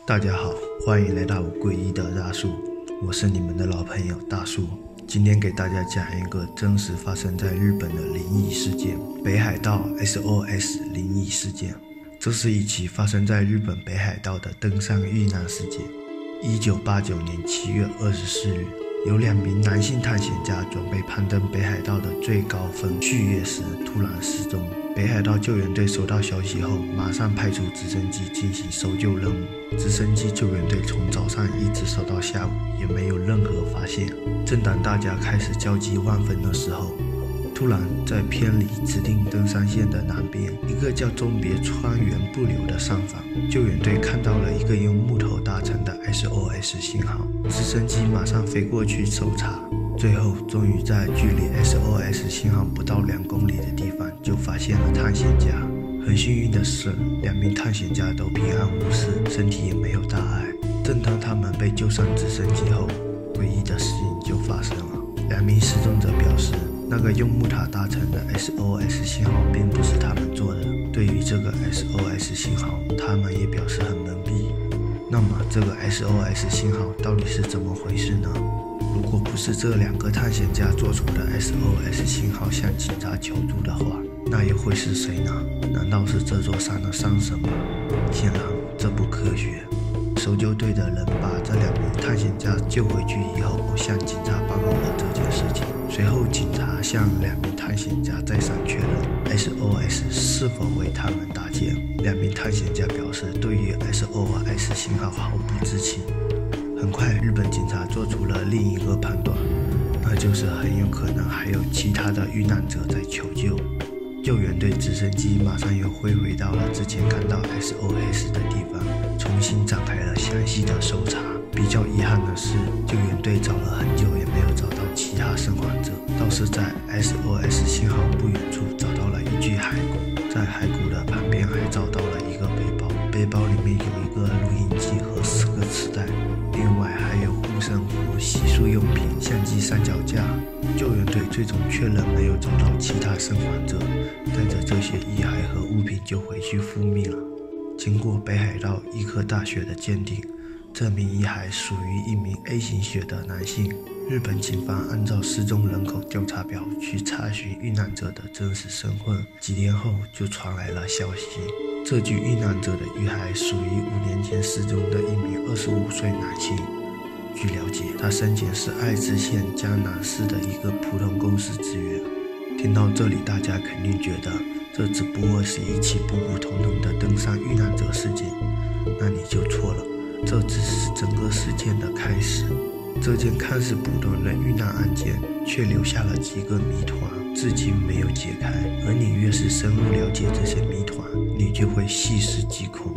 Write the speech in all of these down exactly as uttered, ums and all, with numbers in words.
大家好，欢迎来到诡异的大树，我是你们的老朋友大树。今天给大家讲一个真实发生在日本的灵异事件——北海道 S O S 灵异事件。这是一起发生在日本北海道的登山遇难事件。一九八九年七月二十四日，有两名男性探险家准备攀登北海道的最高峰旭月时突然失踪。北海道救援队收到消息后，马上派出直升机进行搜救任务。直升机救援队从早上一直搜到下午，也没有任何发现。正当大家开始焦急万分的时候，突然在偏离指定登山线的南边，一个叫中别川原不流的上方，救援队看到了一个用木头搭成的 S O S 信号。直升机马上飞过去搜查，最后终于在距离 S O S 信号不到两公里的地方就发现了探险家。很幸运的是，两名探险家都平安无事，身体也没有大碍。正当他们被救上直升机后，诡异的事情就发生了。两名失踪者表示，那个用木塔搭成的 S O S 信号并不是他们做的。对于这个 S O S 信号，他们也表示很懵逼。那么这个 S O S 信号到底是怎么回事呢？如果不是这两个探险家做出的 S O S 信号向警察求助的话，那又会是谁呢？难道是这座山的山神吗？显然这不科学。搜救队的人把这两名探险家救回去以后，向警察报告了这件事情。随后警察向两名探险家再三确认 S O S 是否为他们搭建。两名探险家表示对于 S O S 信号毫不知情。很快日本警察做出了另一个判断，那就是很有可能还有其他的遇难者在求救。救援队直升机马上又飞回到了之前看到 S O S 的地方，重新展开了详细的搜查。比较遗憾的是，救援队找了很久也没有找到其他生还者，倒是在 S O S 信号不远处找到了一具骸骨，在骸骨的旁边还找到了一个背包，背包里面有一个录音机和四个磁带，另外还有护身符、洗漱用品、相机三脚架。救援队最终确认没有找到其他生还者，带着这些遗骸和物品就回去复命了。经过北海道医科大学的鉴定，这名遗骸属于一名 A 型血的男性。日本警方按照失踪人口调查表去查询遇难者的真实身份，几天后就传来了消息，这具遇难者的遗骸属于五年前失踪的一名二十五岁男性。据了解，他生前是爱知县江南市的一个普通公司职员。听到这里，大家肯定觉得这只不过是一起普普通通的登山遇难者事件，那你就错了，这只是整个事件的开始。这件看似普通的遇难案件，却留下了几个谜团，至今没有解开。而你越是深入了解这些谜团，你就会细思极恐。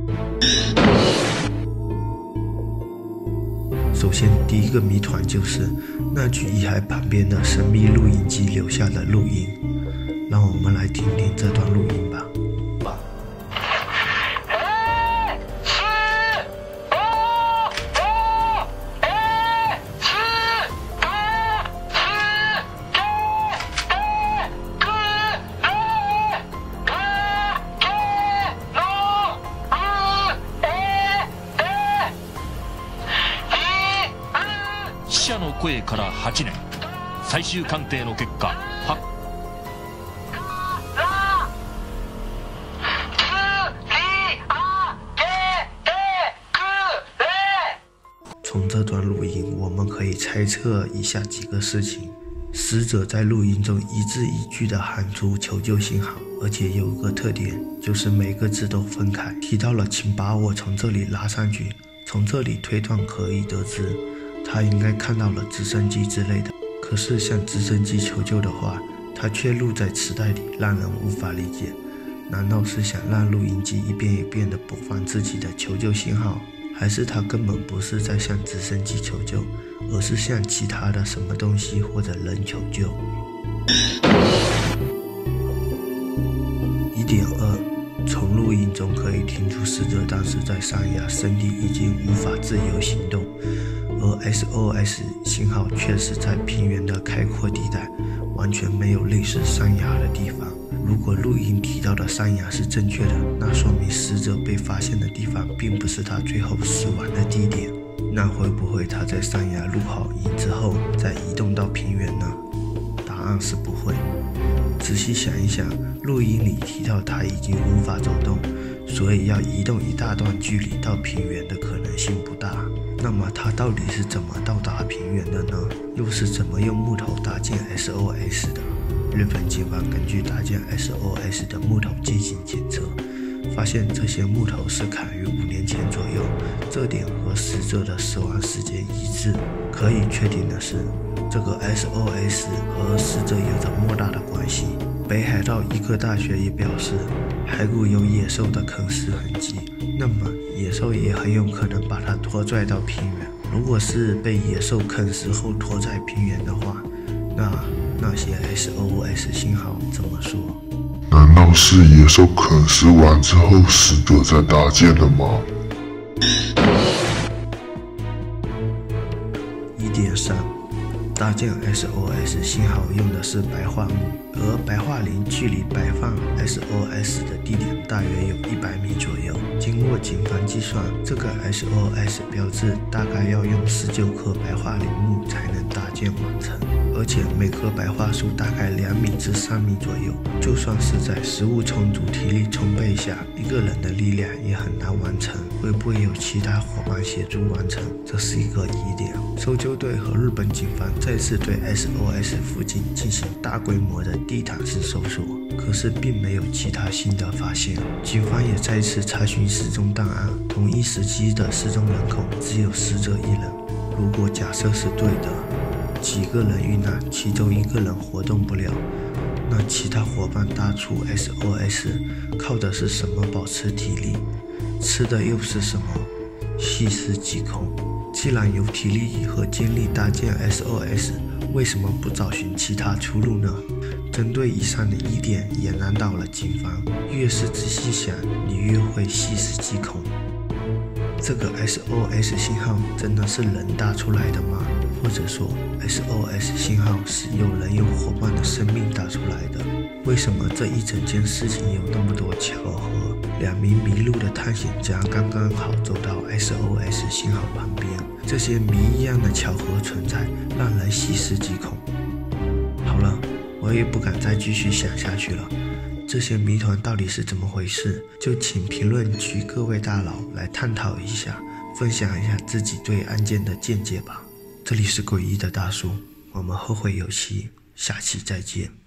首先，第一个谜团就是那具遗骸旁边的神秘录音机留下的录音。让我们来听听这段录音吧。 死者の声からはちねん、最終鑑定の結果、は从这段录音，我们可以猜测以下几个事情：死者在录音中一字一句地喊出求救信号，而且有一个特点，就是每个字都分开，提到了请把我从这里拉上去。从这里推断可以得知，他应该看到了直升机之类的，可是向直升机求救的话，他却录在磁带里，让人无法理解。难道是想让录音机一遍一遍地播放自己的求救信号，还是他根本不是在向直升机求救，而是向其他的什么东西或者人求救？一点二，从录音中可以听出死者当时在山崖，身体已经无法自由行动，而 S O S 信号却是在平原的开阔地带，完全没有类似山崖的地方。 如果录音提到的山崖是正确的，那说明死者被发现的地方并不是他最后死亡的地点。那会不会他在山崖录好音之后再移动到平原呢？答案是不会。仔细想一想，录音里提到他已经无法走动，所以要移动一大段距离到平原的可能性不大。那么他到底是怎么到达平原的呢？又是怎么用木头搭建 S O S 的？日本警方根据搭建 S O S 的木头进行检测，发现这些木头是砍于五年前左右，这点和死者的死亡时间一致。可以确定的是，这个 S O S 和死者有着莫大的关系。北海道医科大学也表示，骸骨有野兽的啃食痕迹，那么野兽也很有可能把它拖拽到平原。如果是被野兽啃食后拖在平原的话，那那些 S O S 信号怎么说？ 难道是野兽啃食完之后死者才搭建的吗？ 一点三 搭建 S O S 信号用的是白桦木，而白桦林距离摆放 S O S 的地点大约有一百米左右。经过警方计算，这个 S O S 标志大概要用十九棵白桦林木才能搭建完成，而且每棵白桦树大概两米至三米左右。就算是在食物充足、体力充沛下，一个人的力量也很难完成。会不会有其他伙伴协助完成？这是一个疑点。搜救队和日本警方再次对 S O S 附近进行大规模的地毯式搜索，可是并没有其他新的发现。警方也再次查询失踪档案，同一时期的失踪人口只有死者一人。如果假设是对的，几个人遇难，其中一个人活动不了，那其他伙伴搭出 S O S 靠的是什么保持体力？吃的又是什么？细思极恐。既然有体力和精力搭建 S O S， 为什么不找寻其他出路呢？针对以上的疑点也难倒了警方。越是仔细想，你越会细思极恐。这个 S O S 信号真的是人搭出来的吗？或者说 S O S 信号是有人用伙伴的生命打出来的？为什么这一整件事情有那么多巧合？两名迷路的探险家刚刚好走到 S O S 信号旁边，这些谜一样的巧合存在，让人细思极恐。好了，我也不敢再继续想下去了。这些谜团到底是怎么回事？就请评论区各位大佬来探讨一下，分享一下自己对案件的见解吧。这里是诡异的大叔，我们后会有期，下期再见。